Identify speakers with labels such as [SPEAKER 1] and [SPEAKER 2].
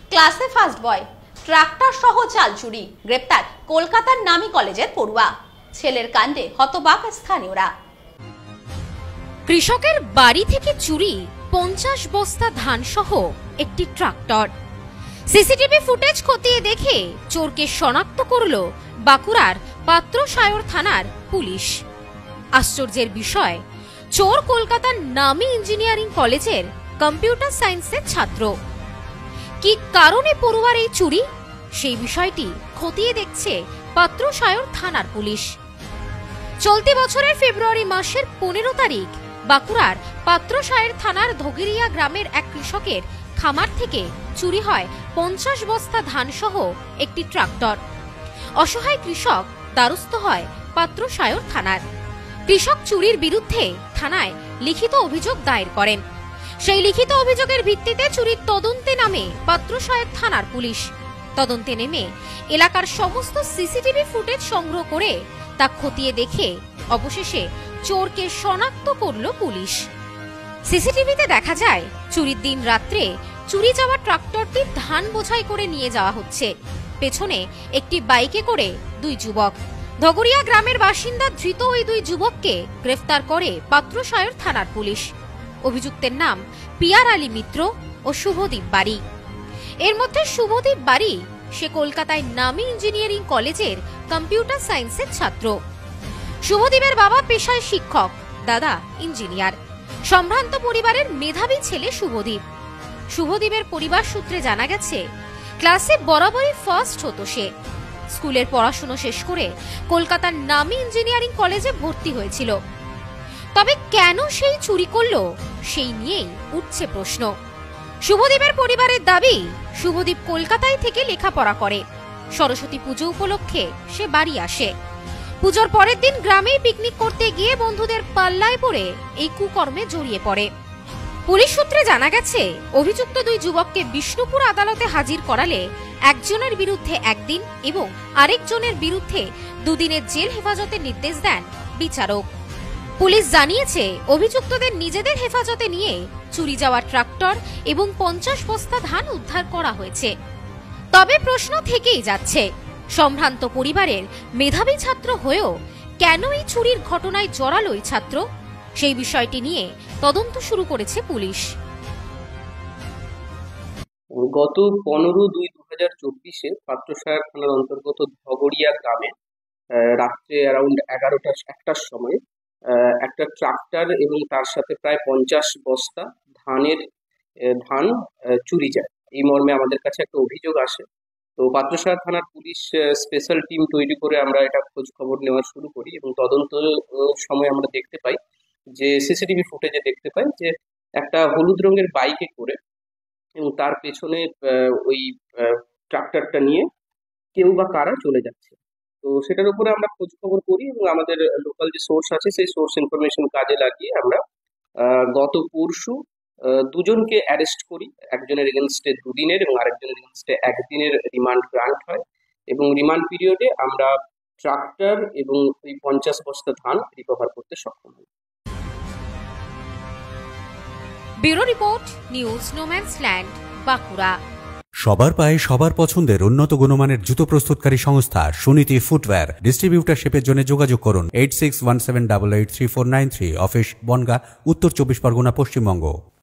[SPEAKER 1] ক্লাসে first boy, tractor সহ চাল চুরি, গ্রেপ্তার কলকাতার নামী কলেজের পড়ুয়া। ছেলের কাণ্ডে হতবাক স্থানীয়রা।
[SPEAKER 2] কৃষকের বাড়ি থেকে চুরি 50 বস্তা ধান সহ একটি ট্রাক্টর। সিসিটিভি ফুটেজ খতিয়ে দেখে চোরকে শনাক্ত করল বাঁকুড়ার পাত্রসায়র থানার পুলিশ। আশ্চর্যের বিষয়, চোর কলকাতার নামী ইঞ্জিনিয়ারিং কলেজের কম্পিউটার সায়েন্সের ছাত্র। কি কারণে পড়ুয়ার এই চুরি, সেই বিষয়টি খতিয়ে দেখছে পাত্রসায়র থানার পুলিশ। চলতি বছরের ফেব্রুয়ারি মাসের 15 তারিখ বাঁকুড়ার পাত্রসায়র থানার ধগিরিয়া গ্রামের এক কৃষকের খামার থেকে চুরি হয় 50 বস্তা ধান সহ একটি ট্রাক্টর। অসহায় কৃষক দ্বারস্থ হয় পাত্রসায়র থানার। কৃষক চুরির বিরুদ্ধে থানায় লিখিত অভিযোগ দায়ের করেন। সেই লিখিত অভিযোগের ভিত্তিতে চুরির তদন্তে নামে পাত্রসায়র থানার পুলিশ। তদন্তে নেমে এলাকার সমস্ত সিসিটিভি ফুটেজ সংগ্রহ করে তা খতিয়ে দেখে অবশেষে চোরকে শনাক্ত করল পুলিশ। সিসিটিভিতে দেখা যায় চুরির দিন রাত্রে চুরি যাওয়া ট্রাক্টরটি ধান বোঝাই করে নিয়ে যাওয়া হচ্ছে। পেছনে একটি বাইকে করে দুই যুবক। ধগরিয়া গ্রামের বাসিন্দা ধৃত ওই দুই যুবককে গ্রেফতার করে পাত্রসায়র থানার পুলিশ। অভিযুক্তের নাম পিয়ার আলী মিত্র ও শুভদীপ বাড়ি। এর মধ্যে শুভদীপ বাড়ি সে কলকাতায় নামী ইঞ্জিনিয়ারিং কলেজের কম্পিউটার সায়েন্সের ছাত্র। শুভদীপের বাবা পেশায় শিক্ষক, দাদা ইঞ্জিনিয়ার। সম্ভ্রান্ত পরিবারের মেধাবী ছেলে শুভদীপ। শুভদীপের পরিবার সূত্রে জানা গেছে, ক্লাসে বরাবরই ফার্স্ট হতো সে। স্কুলের পড়াশোনা শেষ করে কলকাতার নামী ইঞ্জিনিয়ারিং কলেজে ভর্তি হয়েছিল। তবে কেন সেই চুরি করলো, সেই নিয়েই উঠছে প্রশ্ন। শুভদীপের পরিবারের দাবি, শুভদীপ কলকাতায় থেকে লেখাপড়া করে। সরস্বতী পুজো উপলক্ষে সে বাড়ি আসে। পুজোর পরের দিন গ্রামেই পিকনিক করতে গিয়ে বন্ধুদের পাল্লায় পড়ে এই কুকর্মে জড়িয়ে পড়ে। পুলিশ সূত্রে জানা গেছে, অভিযুক্ত দুই যুবককে বিষ্ণুপুর আদালতে হাজির করালে একজনের বিরুদ্ধে 1 দিন এবং আরেকজনের বিরুদ্ধে 2 দিনের জেল হেফাজতের নির্দেশ দেন বিচারক। পুলিশ জানিয়েছে, অভিযুক্তদের নিজেদের হেফাজতে নিয়ে চুরি যাওয়া ট্রাক্টর এবং 50 বস্তা ধান উদ্ধার করা হয়েছে। তবে প্রশ্ন থেকেই যাচ্ছে, সম্ভ্রান্ত পরিবারের মেধাবী ছাত্র হয়েও কেন এই চুরির ঘটনায় জড়ালো এই ছাত্র, সেই বিষয়টি নিয়ে তদন্ত শুরু করেছে পুলিশ।
[SPEAKER 3] গত 15/2/2024 পাত্রসায়র থানার অন্তর্গত ধগরিয়া গ্রামে রাত্রে অ্যারাউন্ড 11টার সময় একটা ট্রাক্টর এবং তার সাথে প্রায় 50 বস্তা ধান চুরি যায়। এই মর্মে আমাদের কাছে একটা অভিযোগ আসে। তো পাত্রসায়র থানার পুলিশ স্পেশাল টিম তৈরি করে আমরা এটা খোঁজ খবর নেওয়া শুরু করি এবং তদন্ত সময় আমরা দেখতে পাই যে সিসিটিভি ফুটেজে দেখতে পাই যে একটা হলুদ রঙের বাইকে করে এবং তার পেছনে ওই ট্রাক্টরটা নিয়ে কেউ বা কারা চলে যাচ্ছে। তো সেটার উপরে আমরা খোঁজ খবর করি এবং আমাদের লোকাল যে সোর্স আছে সেই সোর্স ইনফরমেশন কাজে লাগিয়ে আমরা গত পরশু দুজনকে অ্যারেস্ট করি। একজনের এগেনস্টে 2 দিনের এবং আরেকজনের এগেনস্টে 1 দিনের রিমান্ড গ্রান্ট হয় এবং রিমান্ড পিরিয়ডে আমরা ট্রাক্টর এবং ওই 50 বস্তা ধান রিকভার করতে সক্ষম হই।
[SPEAKER 2] Bureau report, news no man's land, Bankura.
[SPEAKER 4] সবার পায়ে সবার পছন্দের উন্নত গুণমানের জুতো প্রস্তুতকারী সংস্থা সুনীতি ফুটওয়্যার। ডিস্ট্রিবিউটারশিপের জন্য যোগাযোগ করুন 8617883493। অফিস বনগাঁ, উত্তর 24 পরগনা, পশ্চিমবঙ্গ।